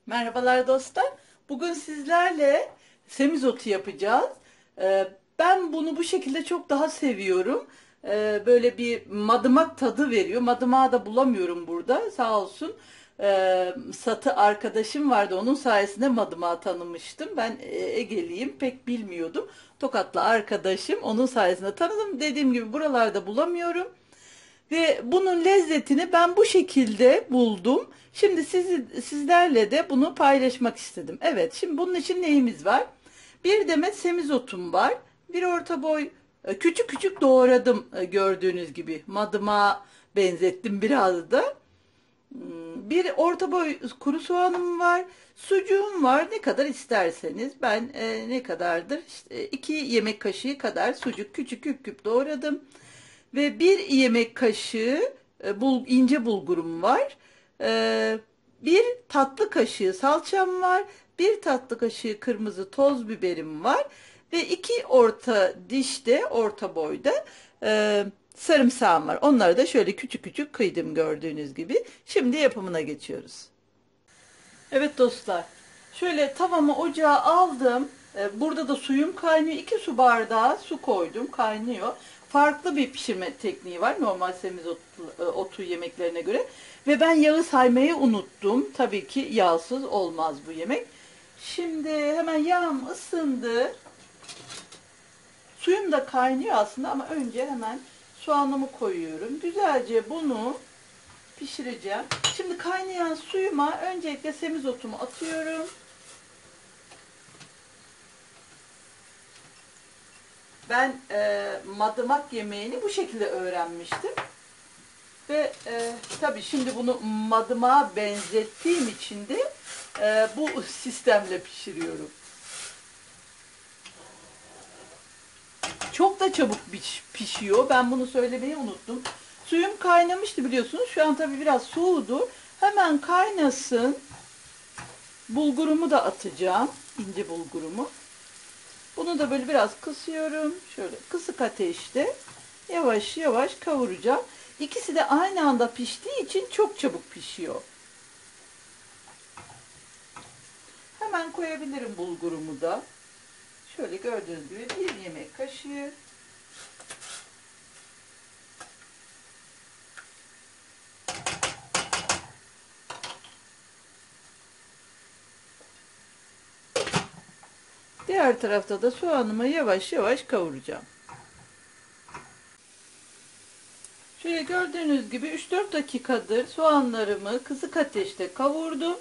Merhabalar dostlar. Bugün sizlerle semizotu yapacağız. Ben bunu bu şekilde çok daha seviyorum. Böyle bir madımak tadı veriyor. Madımağı da bulamıyorum burada. Sağ olsun. Satı arkadaşım vardı. Onun sayesinde madımağı tanımıştım. Ben Egeliyim. Pek bilmiyordum. Tokatlı arkadaşım. Onun sayesinde tanıdım. Dediğim gibi buralarda bulamıyorum. Ve bunun lezzetini ben bu şekilde buldum. Şimdi sizlerle de bunu paylaşmak istedim. Evet, şimdi bunun için neyimiz var? Bir demet semizotum var. Bir orta boy küçük küçük doğradım gördüğünüz gibi. Madıma benzettim biraz da. Bir orta boy kuru soğanım var. Sucuğum var. Ne kadar isterseniz. Ben ne kadardır? İşte 2 yemek kaşığı kadar sucuk küçük küp küp doğradım. Ve bir yemek kaşığı ince bulgurum var. Bir tatlı kaşığı salçam var. Bir tatlı kaşığı kırmızı toz biberim var. Ve 2 orta dişte, orta boyda sarımsağım var. Onları da şöyle küçük küçük kıydım gördüğünüz gibi. Şimdi yapımına geçiyoruz. Evet dostlar. Şöyle tavamı ocağa aldım. Burada da suyum kaynıyor. 2 su bardağı su koydum. Kaynıyor. Farklı bir pişirme tekniği var. Normal otu yemeklerine göre. Ve ben yağı saymayı unuttum. Tabii ki yağsız olmaz bu yemek. Şimdi hemen yağım ısındı. Suyum da kaynıyor aslında ama önce hemen soğanımı koyuyorum. Güzelce bunu pişireceğim. Şimdi kaynayan suyuma öncelikle semizotumu atıyorum. Ben madımak yemeğini bu şekilde öğrenmiştim. Ve tabii şimdi bunu madımağa benzettiğim için de bu sistemle pişiriyorum. Çok da çabuk pişiyor. Ben bunu söylemeyi unuttum. Suyum kaynamıştı biliyorsunuz. Şu an tabii biraz soğudu. Hemen kaynasın. Bulgurumu da atacağım. İnce bulgurumu. Bunu da böyle biraz kısıyorum. Şöyle kısık ateşte yavaş yavaş kavuracağım. İkisi de aynı anda piştiği için çok çabuk pişiyor. Hemen koyabilirim bulgurumu da. Şöyle gördüğünüz gibi bir yemek kaşığı. Diğer tarafta da soğanımı yavaş yavaş kavuracağım. Şöyle gördüğünüz gibi 3-4 dakikadır soğanlarımı kısık ateşte kavurdum.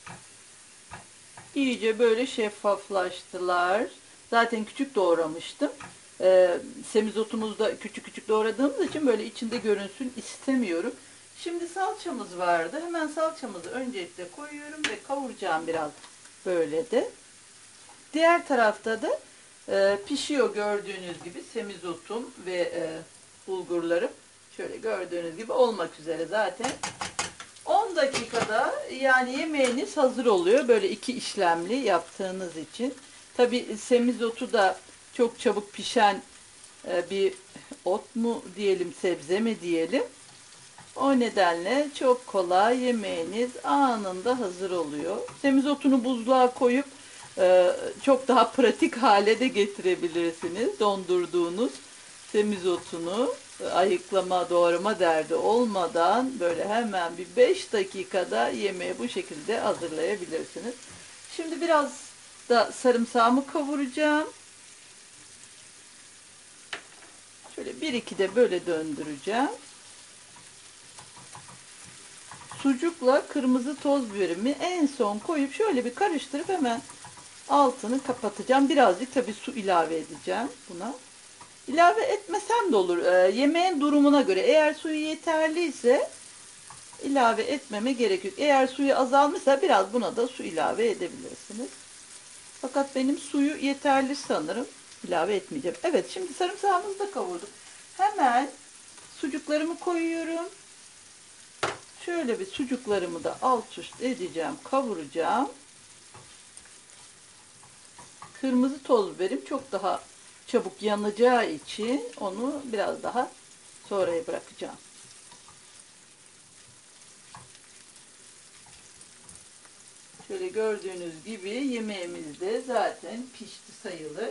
İyice böyle şeffaflaştılar. Zaten küçük doğramıştım. Semizotumuz da küçük küçük doğradığımız için böyle içinde görünsün istemiyorum. Şimdi salçamız vardı. Hemen salçamızı öncelikle koyuyorum ve kavuracağım biraz böyle de. Diğer tarafta da pişiyor gördüğünüz gibi semizotum ve bulgurlarım. Şöyle gördüğünüz gibi olmak üzere zaten. 10 dakikada yani yemeğiniz hazır oluyor. Böyle 2 işlemli yaptığınız için. Tabi semizotu da çok çabuk pişen bir ot mu diyelim, sebze mi diyelim. O nedenle çok kolay yemeğiniz anında hazır oluyor. Semizotunu buzluğa koyup çok daha pratik hale de getirebilirsiniz. Dondurduğunuz semizotunu ayıklama, doğrama derdi olmadan böyle hemen bir 5 dakikada yemeği bu şekilde hazırlayabilirsiniz. Şimdi biraz da sarımsağımı kavuracağım. Şöyle bir iki de böyle döndüreceğim. Sucukla kırmızı toz biberimi en son koyup şöyle bir karıştırıp hemen altını kapatacağım. Birazcık tabii su ilave edeceğim buna. İlave etmesem de olur. Yemeğin durumuna göre. Eğer suyu yeterliyse ilave etmeme gerek yok. Eğer suyu azalmışsa biraz buna da su ilave edebilirsiniz. Fakat benim suyu yeterli sanırım. İlave etmeyeceğim. Evet, şimdi sarımsağımızı da kavurduk. Hemen sucuklarımı koyuyorum. Şöyle bir sucuklarımı da alt üst edeceğim, kavuracağım. Kırmızı toz biberim çok daha çabuk yanacağı için onu biraz daha sonraya bırakacağım. Şöyle gördüğünüz gibi yemeğimiz de zaten pişti sayılır.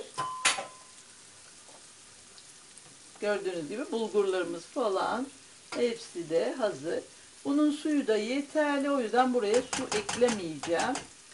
Gördüğünüz gibi bulgurlarımız falan hepsi de hazır. Bunun suyu da yeterli. O yüzden buraya su eklemeyeceğim.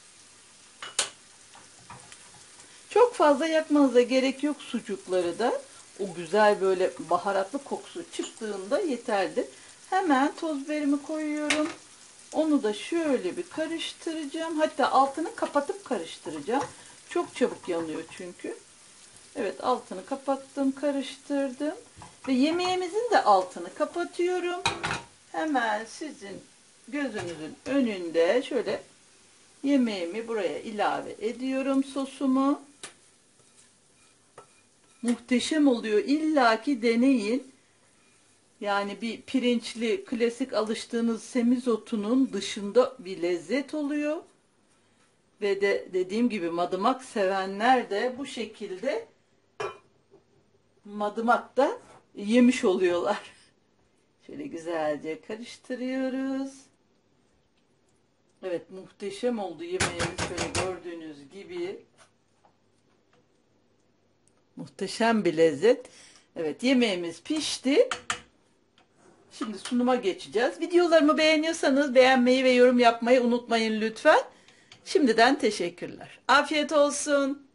Çok fazla yakmanıza gerek yok sucukları da. O güzel böyle baharatlı kokusu çıktığında yeterli. Hemen toz biberimi koyuyorum. Onu da şöyle bir karıştıracağım. Hatta altını kapatıp karıştıracağım. Çok çabuk yanıyor çünkü. Evet, altını kapattım, karıştırdım. Ve yemeğimizin de altını kapatıyorum. Hemen sizin gözünüzün önünde şöyle yemeğimi buraya ilave ediyorum, sosumu. Muhteşem oluyor. İlla ki deneyin. Yani bir pirinçli, klasik alıştığınız semizotunun dışında bir lezzet oluyor. Ve de dediğim gibi madımak sevenler de bu şekilde madımak da yemiş oluyorlar. Şöyle güzelce karıştırıyoruz. Evet, muhteşem oldu yemeğimiz, şöyle gördüğünüz gibi. Muhteşem bir lezzet. Evet, yemeğimiz pişti. Şimdi sunuma geçeceğiz. Videolarımı beğeniyorsanız beğenmeyi ve yorum yapmayı unutmayın lütfen. Şimdiden teşekkürler. Afiyet olsun.